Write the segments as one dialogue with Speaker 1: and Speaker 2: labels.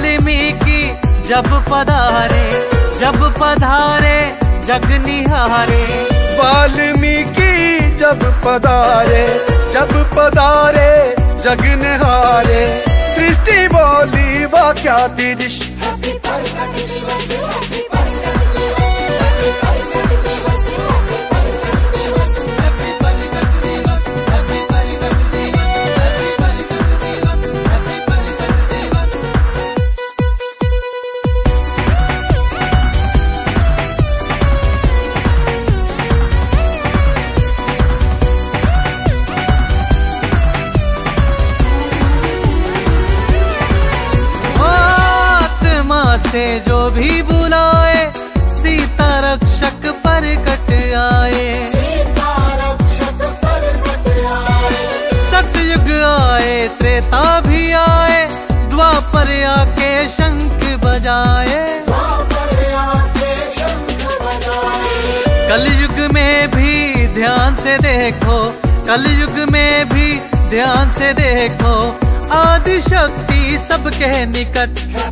Speaker 1: वाल्मीकि जब पधारे जग निहारे।
Speaker 2: वाल्मीकि जब पधारे जग निहारे। सृष्टि बोली वाक्याति दिश।
Speaker 1: से जो भी बुलाए सीता रक्षक प्रकट आए। सतयुग आए त्रेता भी आए, द्वापर आके शंख बजाए। कलयुग में भी ध्यान से देखो, कलयुग में भी ध्यान से देखो, आदि शक्ति सबके निकट।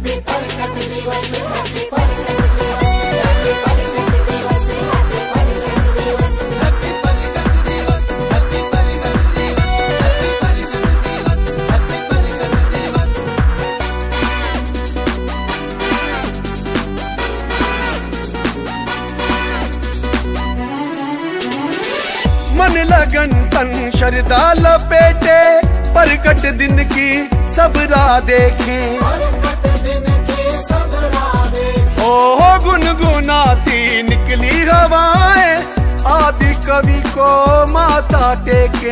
Speaker 2: मन लगन तन श्रद्धा लपेटे, प्रकट दिन की सब राह देखें। ओहो गुनगुनाती निकली हवाएं, आदि कवि को माथा टेके।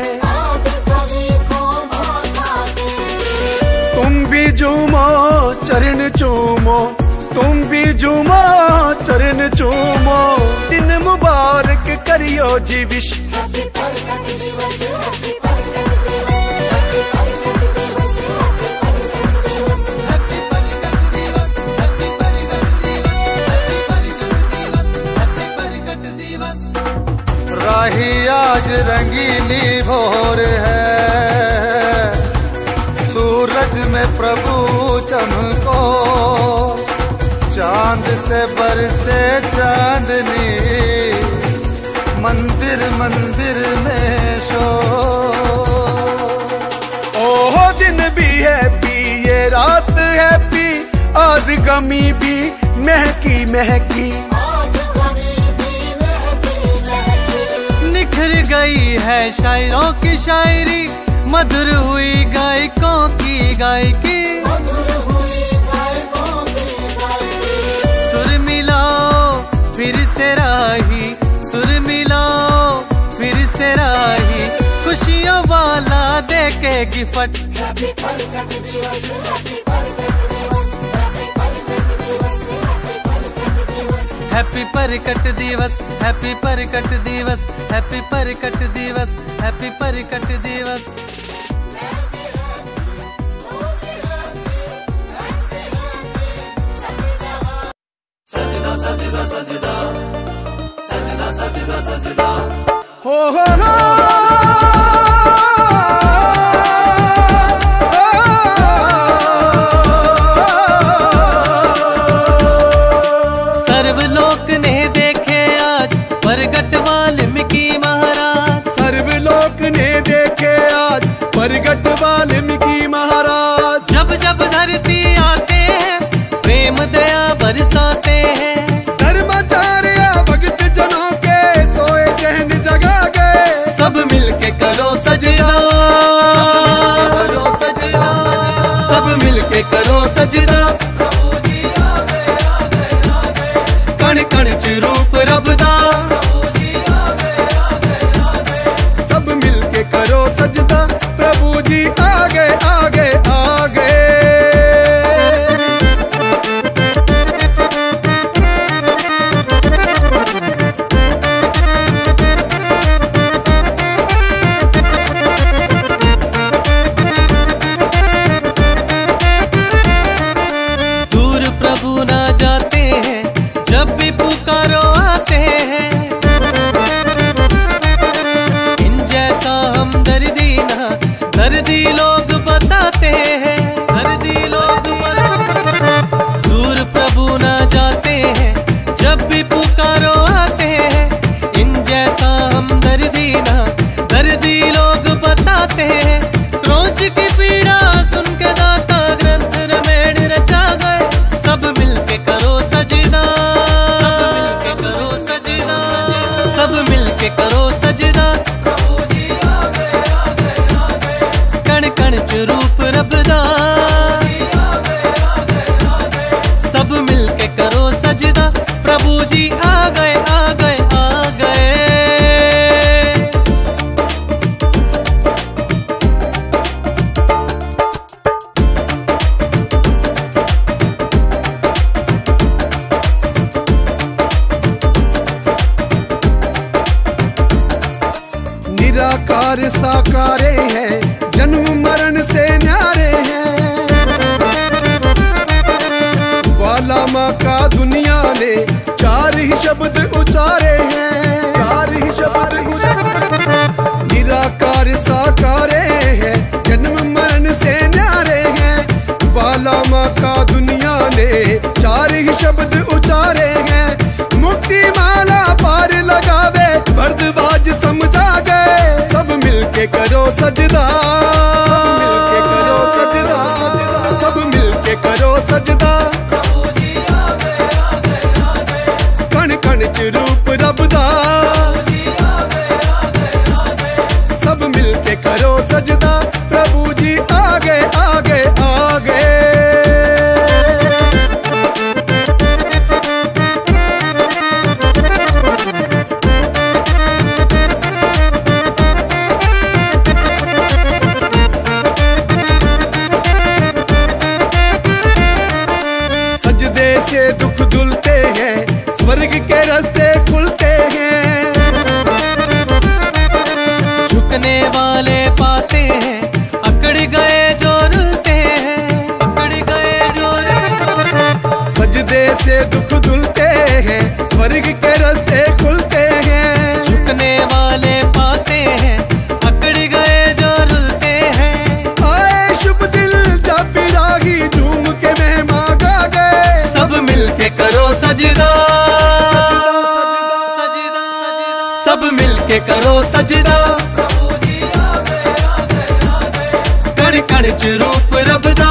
Speaker 2: तुम भी झूमो चरण चूमो, तुम भी झूमो चरण चूमो, दिन मुबारक करियो जी विश।
Speaker 3: राही आज रंगीली भोर है, सूरज में प्रभु चमको, चांद से बरसे चांदनी, मंदिर मंदिर में शोर।
Speaker 2: ओहो दिन भी हैप्पी, ये रात हैप्पी, आज गमी भी महकी महकी।
Speaker 1: निखर गई है शायरों की शायरी, मधुर हुई गायकों की गायकी। सुर मिलाओ फिर से राही, सुर मिलाओ फिर से राही, खुशियों वाला देके गिफ्ट। हैप्पी प्रकट दिवस, हैप्पी प्रकट दिवस, हैप्पी प्रकट दिवस, हैप्पी प्रकट दिवस।
Speaker 3: सजदा सजदा सजदा सजदा सजदा सजदा
Speaker 2: हो
Speaker 1: सर्वलोक ने देखे आज प्रगट वाल्मीकि महाराज।
Speaker 2: सर्वलोक ने देखे आज प्रगट वाल्मीकि महाराज।
Speaker 1: जब जब धरती आते हैं प्रेम दया बरसाते हैं,
Speaker 2: धर्माचार्य भक्त जनों के सोए जहन जगा गए।
Speaker 1: सब मिलके करो सजदा, सब मिलके करो सजदा। कण कण च रूप रब दा,
Speaker 2: सब मिलके करो सजदा, प्रभु जी आगे आगे आगे।
Speaker 1: दूर प्रभु ना जाते हैं, जब भी पुकारो आते हैं। इन जैसा हम दर्दी ना दर्दी लोग बताते हैं, दर्दी लोग बताते हैं।
Speaker 2: शब्द उचारे हैं, 4 ही शब्द निराकार साकारे हैं, जन्म मरण से न्यारे हैं। वाला माँ का दुनिया ने 4 ही शब्द उचारे हैं। मुक्ति माला पार लगावे भरद्वाज समझा गए। सब मिलके करो सजदा, सब मिलके करो सजदा। कण कण च रूप रब दा, सब मिलके करो सजदा। प्रभु जी आगे आगे आगे। सजदे से दुख धुलते हैं, स्वर्ग के रास्ते खुलते हैं।
Speaker 1: झुकने वाले पाते हैं, अकड़ गए जो रुलते हैं, अकड़ गए जो रुलते हैं।
Speaker 2: सजदे से दुख धुलते हैं, स्वर्ग के रास्ते खुलते हैं।
Speaker 1: झुकने वाले पाते हैं, अकड़ गए जो रुलते हैं।
Speaker 2: आए शुभ दिल जापी राही, झूम के मेहमा गा गए।
Speaker 1: सब मिलके करो सजदा, सब मिलके करो सजदा। कण कण च रूप रब दा,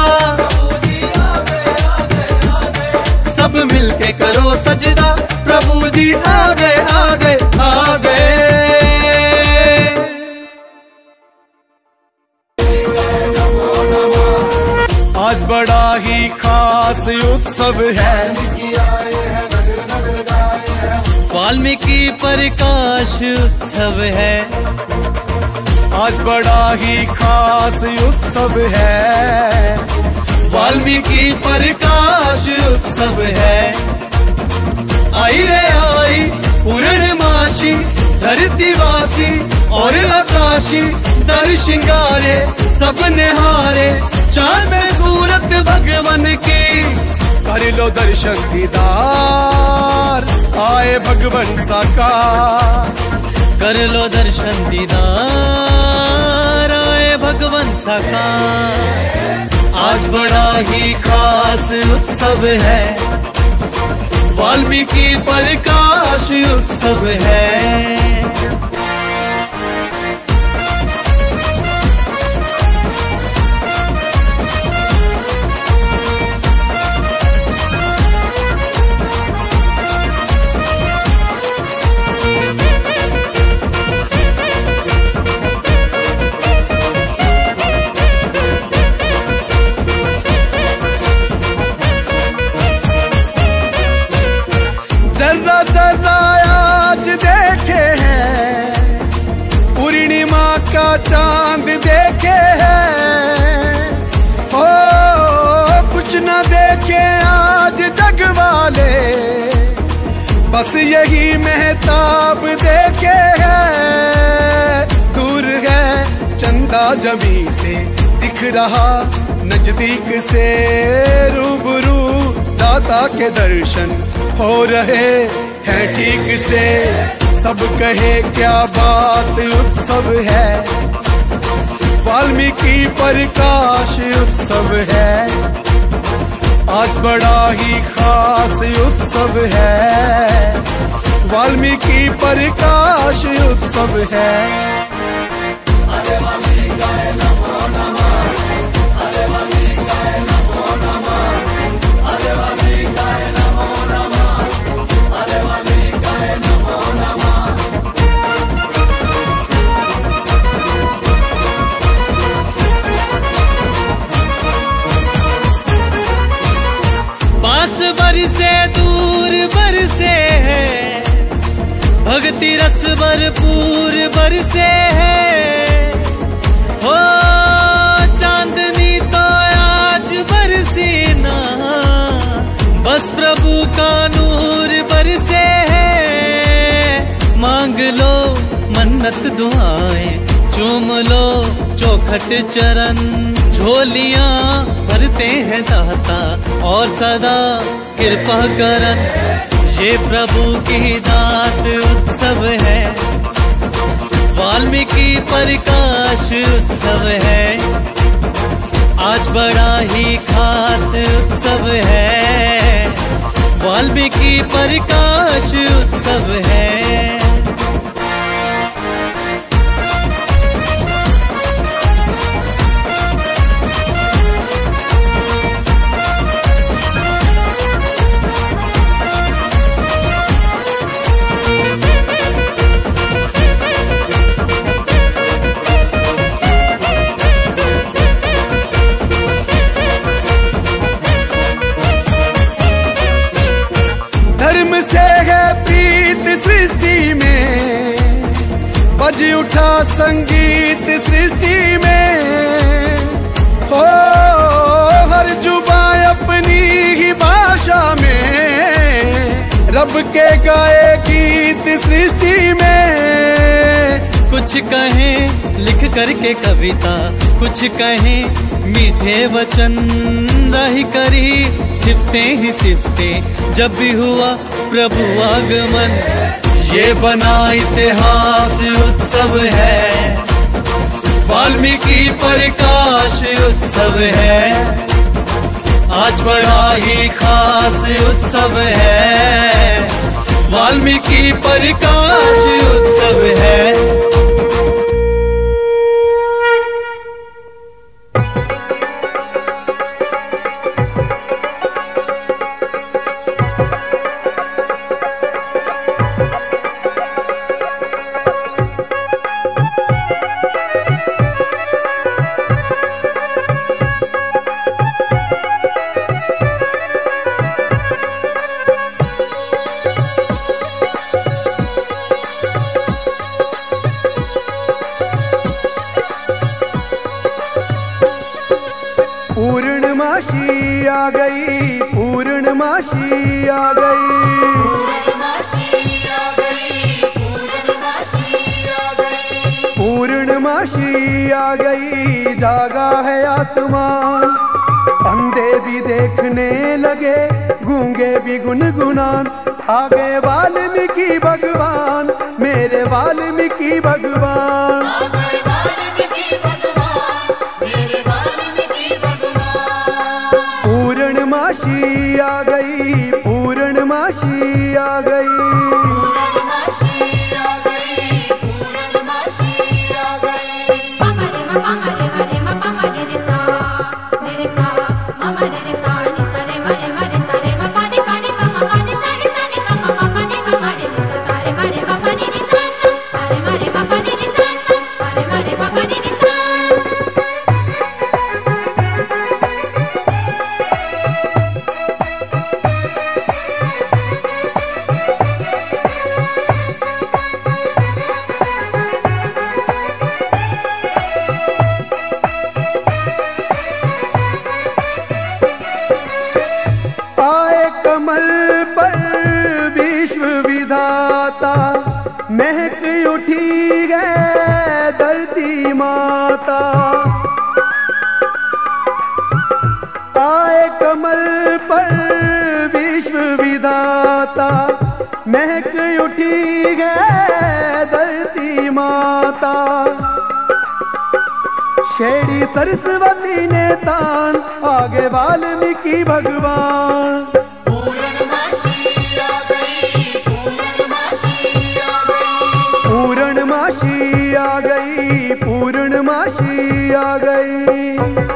Speaker 1: सब मिलके करो सजदा। प्रभु जी आगे आगे आगे।
Speaker 2: आज बड़ा ही खास उत्सव है,
Speaker 1: वाल्मीकि प्रकाश उत्सव है।
Speaker 2: आज बड़ा ही खास उत्सव है,
Speaker 1: वाल्मीकि प्रकाश उत्सव है। आई रे आई पूर्णमासी, धरतीवासी और आकाशी। दर श्रृंगारे सब निहारे, चांद में सूरत भगवन की।
Speaker 2: कर लो दर्शन दीदार, आए भगवन साकार।
Speaker 1: कर लो दर्शन दीदार, आए भगवन साकार। आज बड़ा ही खास उत्सव है, वाल्मीकि प्रकाश उत्सव है।
Speaker 2: जरा जरा आज देखे हैं, पूर्णिमा का चांद देखे हैं। ओ कुछ न देखे आज जग वाले, बस यही महताब देखे हैं। दूर है चंदा जमी से दिख रहा, नजदीक से रूबरू दाता के दर्शन हो रहे हैं ठीक से। सब कहे क्या बात उत्सव है, वाल्मीकि प्रकाश उत्सव है। आज बड़ा ही खास उत्सव है, वाल्मीकि प्रकाश उत्सव है।
Speaker 1: बरसे दूर बरसे है, भक्ति रस भरपूर बरसे है। हो चांदनी तो आज बरसी ना, बस प्रभु का नूर बरसे है। मांग लो मन्नत दुआएं, चूम लो चौखट चरण। झोलियां भरते हैं दाता और सदा कृपा करन। ये प्रभु की दात उत्सव है, वाल्मीकि प्रकाश उत्सव है, आज बड़ा ही खास उत्सव है, वाल्मीकि प्रकाश उत्सव है।
Speaker 2: बज उठा संगीत सृष्टि में, हो हर जुबान अपनी ही भाषा में रब के गाए गीत सृष्टि में।
Speaker 1: कुछ कहें लिख करके कविता, कुछ कहें मीठे वचन, रही करी सिफते ही सिफते जब भी हुआ प्रभु आगमन। ये बना इतिहास उत्सव है, वाल्मीकि प्रकाश उत्सव है, आज बड़ा ही खास उत्सव है, वाल्मीकि प्रकाश उत्सव है।
Speaker 2: पूर्णमासी आ गई, पूर्णमासी आ गई, पूर्णमासी आ गई, जागा है आसमान, अंधे भी देखने लगे, गूंगे भी गुनगुनान, आ गए वाल्मीकि भगवान, मेरे वाल्मीकि भगवान। पूर्णमासी आ गई, पूर्णमासी आ गई, महक उठी है धरती माता, आए कमल पर विश्व विधाता, महक उठी है धरती माता, शेरी सरस्वती ने तान, आगे वाल्मीकि भगवान। पूर्णमासी आ गई, पूर्णमासी आ गई,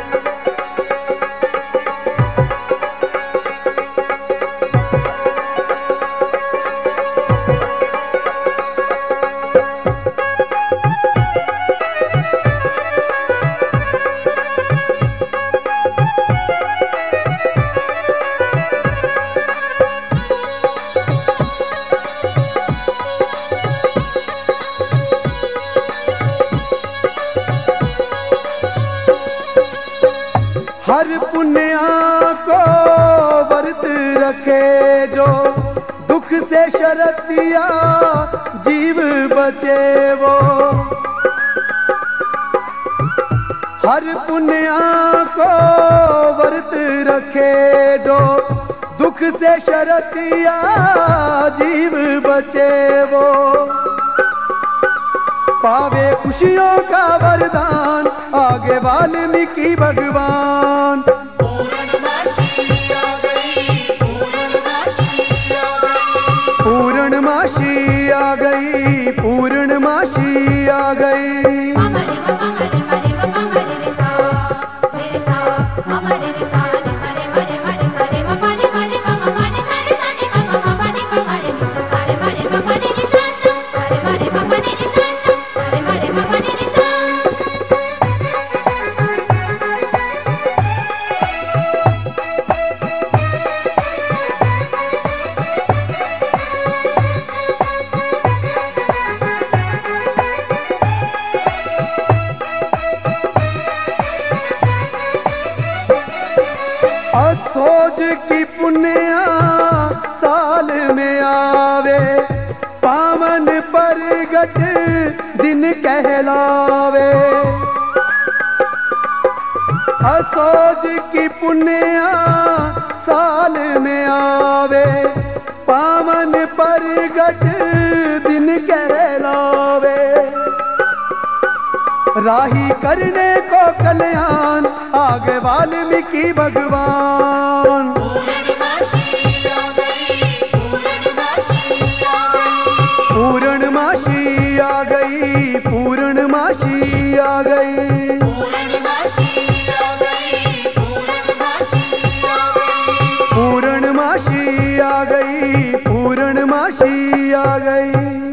Speaker 2: हर पुण्या को व्रत रखे जो, दुख से शरतिया जीव बचे वो, हर पुण्या को व्रत रखे जो, दुख दुख से शरतिया जीव बचे वो, पावे खुशियों का वरदान आगे वाल्मीकि भगवान। पूर्णमासी आ गई, पूर्णमासी आ गई। असोज की पुण्या साल में आवे, पावन परगट दिन कहलावे। असोज की पुण्या साल में आवे, पावन परगट दिन कहलावे। राही करने को कल्याण आगे वाल्मीकि भगवान। पूर्णमासी आ गई, पूर्णमासी आ गई। पूर्णमासी आ गई, पूर्णमासी आ गई।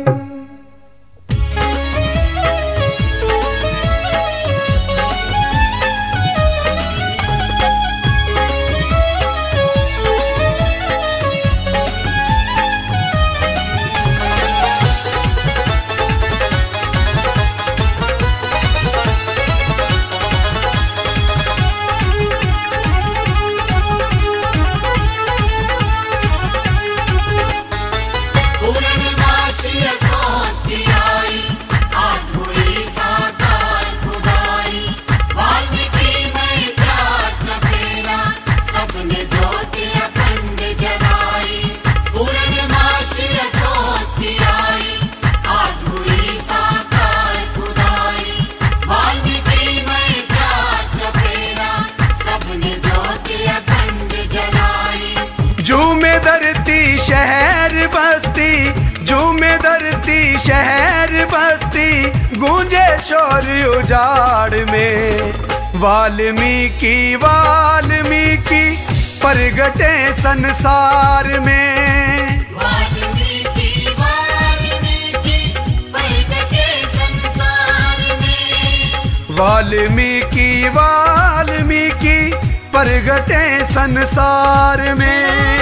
Speaker 2: शहर बस्ती, झूमे धरती शहर बस्ती, गूंजे शोर उजाड़ में। वाल्मीकि वाल्मीकि परगटे संसार में। वाल्मीकि वाल्मीकि परगटे संसार में। वाल्मीकि वाल्मीकि परगटे संसार में।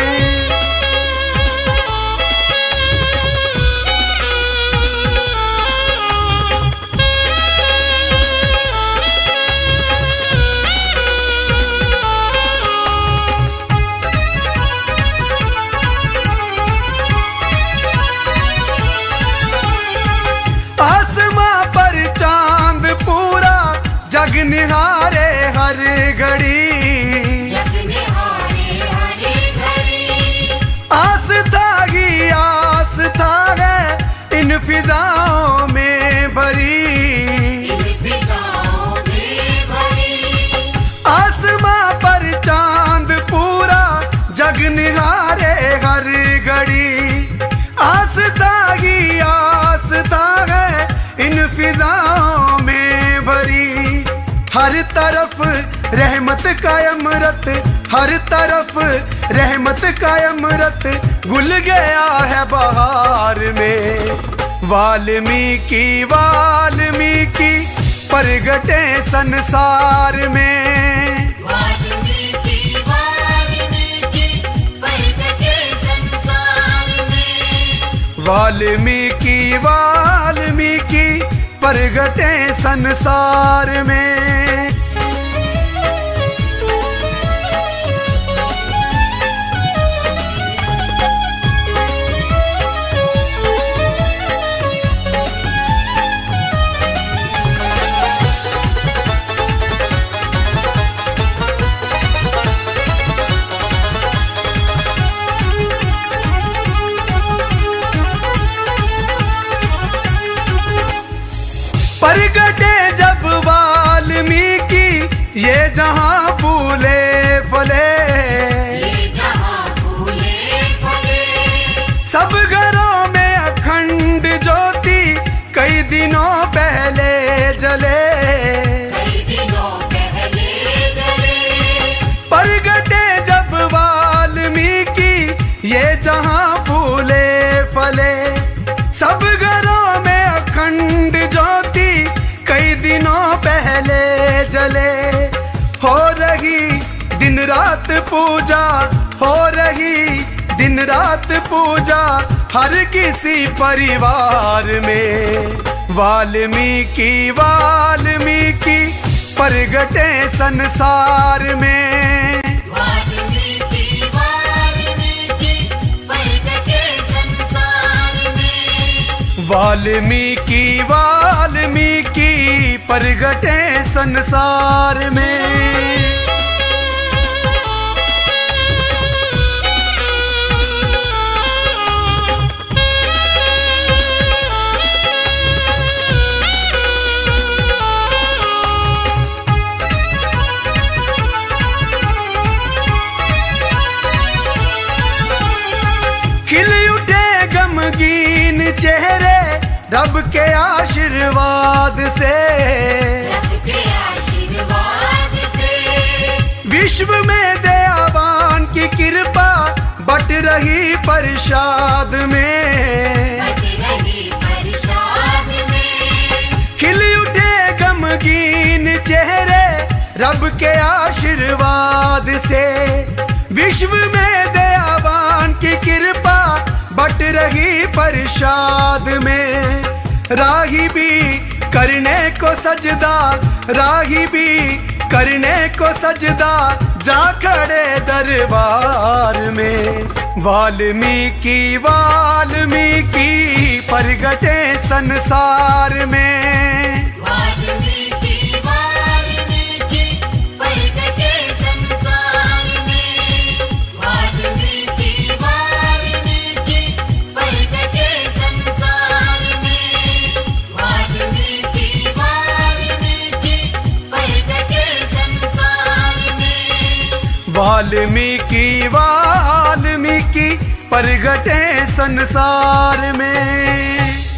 Speaker 2: जग निहारे हर घड़ी, जग निहारे हर घड़ी। आस्था ही आस्था है इन फिजाओं में भरी, इन फिजाओं में भरी। आसमां पर चांद पूरा जग निहारे हर घड़ी। आस्था ही आस्था है इन फिजाओं में भरी। हर तरफ रहमत का अमृत, हर तरफ रहमत का अमृत घुल गया है बहार में। वाल्मीकि वाल्मीकि परगटे संसार में। वाल्मीकि वाल्मीकि परगटे संसार में। वाल्मीकि वाल्मीकि परगटे संसार में। ये जहां फूले फले, सब घरों में अखंड ज्योति कई दिनों पहले जले, परगटे जब वाल्मीकि ये जहां फूले फले, सब घरों में अखंड ज्योति कई दिनों पहले जले। हो रही दिन रात पूजा, हो रही दिन रात पूजा हर किसी परिवार में। वाल्मीकि वाल्मीकि परगटे संसार में,
Speaker 4: वाल्मीकि वाल्मीकि परगटे संसार में,
Speaker 2: वाल्मीकि वाल्मीकि परगटे संसार में। चेहरे रब के आशीर्वाद से,
Speaker 4: रब के आशीर्वाद से,
Speaker 2: विश्व में दयावान की कृपा बट रही प्रसाद में,
Speaker 4: बट रही प्रसाद में।
Speaker 2: खिल उठे गमगीन चेहरे रब के आशीर्वाद से, विश्व में दयावान की कृपा बट रही प्रसाद में। राही भी करने को सजदा, राही भी करने को सजदा जा खड़े दरबार में। वाल्मीकि वाल्मीकि परगटे संसार में,
Speaker 4: वाल्मीकि वाल्मीकि परगटे संसार में, वाल्मीकि वाल्मीकि परगटे संसार में, वाल्मीकि वाल्मीकि परगटे संसार में,
Speaker 2: वाल्मीकि वाल्मीकि परगटे संसार में।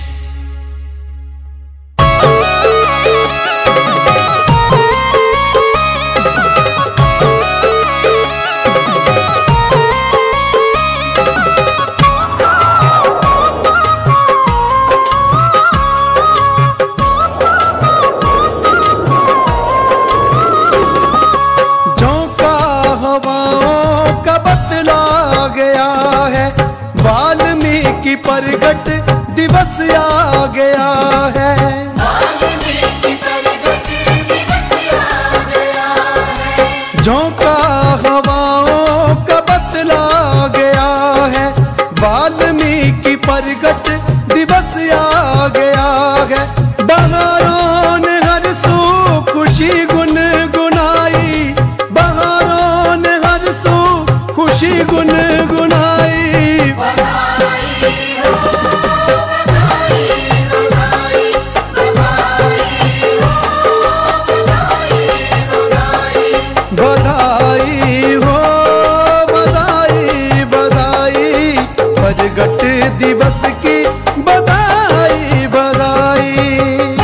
Speaker 2: परगट दिवस आ गया है,
Speaker 4: वाल्मीकि परगट दिवस आ गया है,
Speaker 2: झोंका हवाओं का बतला गया है। वाल्मीकि परगट दिवस आ गया है। बहारों ने हर सू खुशी गुनगुनाई, बहारों ने हर सू खुशी गुनगुनाई। परगट दिवस की बधाई बधाई।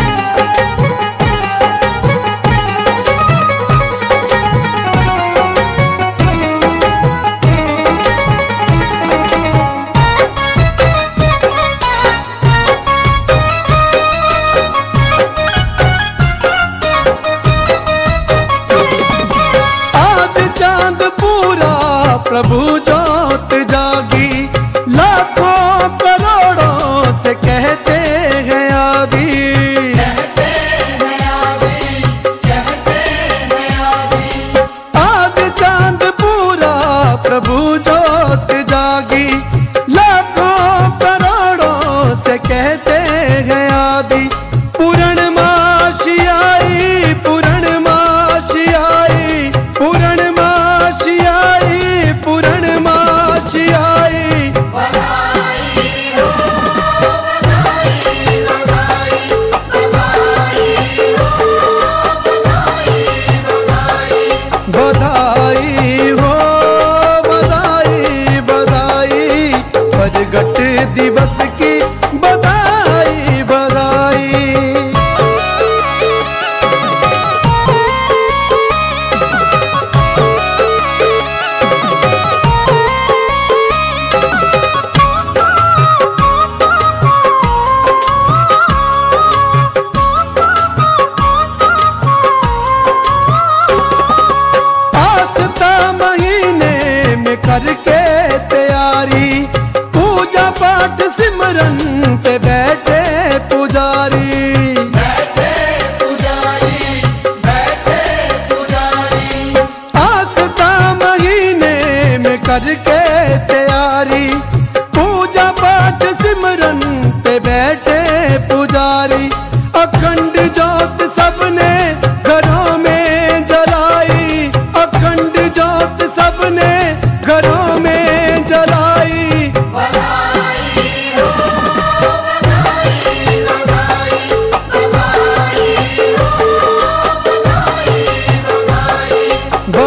Speaker 2: आज चांद पूरा प्रभु जोत जागी, लाखों करोड़ों से कहते हैं आदि,
Speaker 4: कहते हैं आदि, कहते हैं आदि।
Speaker 2: आज चांद पूरा प्रभु जोत जागी, लाखों करोड़ों से कहते हैं आदि। पूर्णमासी आई, पूर्णमासी आई, पूर्णमासी आई, पूर्ण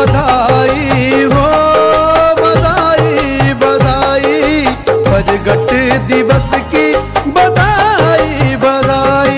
Speaker 2: बधाई हो बधाई बधाई, प्रगट दिवस की बधाई बधाई।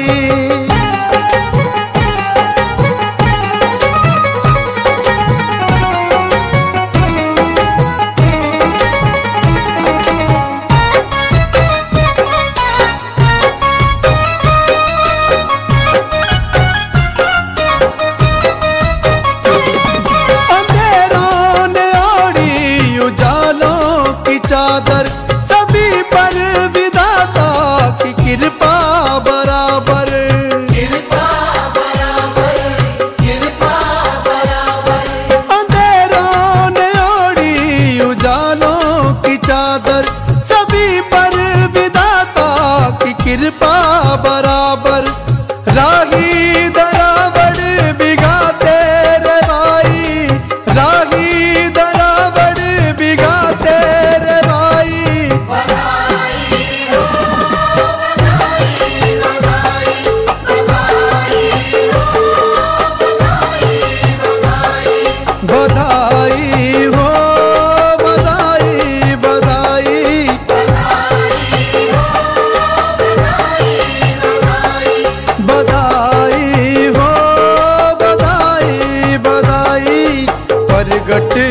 Speaker 2: चादर सभी पर विधाता की कृपा बराबर,
Speaker 4: कृपा बराबर, कृपा बराबर।
Speaker 2: अंधेरों ने ओढ़ी उजालों की चादर सभी पर विधाता की कृपा बराबर। राही दरावड़ बिगाते रे भाई, राही दरावड़ बिगाते प्रगट